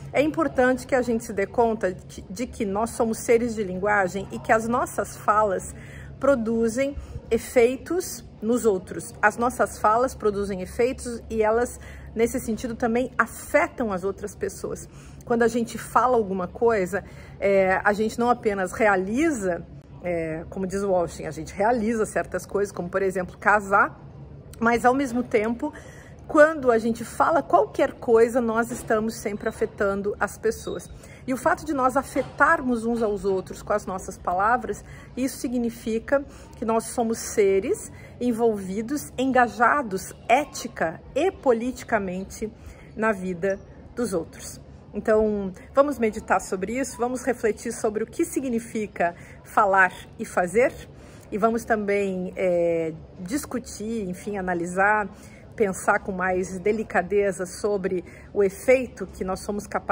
É importante que a gente se dê conta de que nós somos seres de linguagem e que as nossas falas produzem efeitos nos outros. As nossas falas produzem efeitos e elas, nesse sentido, também afetam as outras pessoas. Quando a gente fala alguma coisa, a gente não apenas realiza, como diz o Walsh, a gente realiza certas coisas, como, por exemplo, casar, mas, ao mesmo tempo, quando a gente fala qualquer coisa, nós estamos sempre afetando as pessoas. E o fato de nós afetarmos uns aos outros com as nossas palavras, isso significa que nós somos seres envolvidos, engajados ética e politicamente na vida dos outros. Então, vamos meditar sobre isso, vamos refletir sobre o que significa falar e fazer, e vamos também discutir, enfim, analisar, pensar com mais delicadeza sobre o efeito que nós somos capazes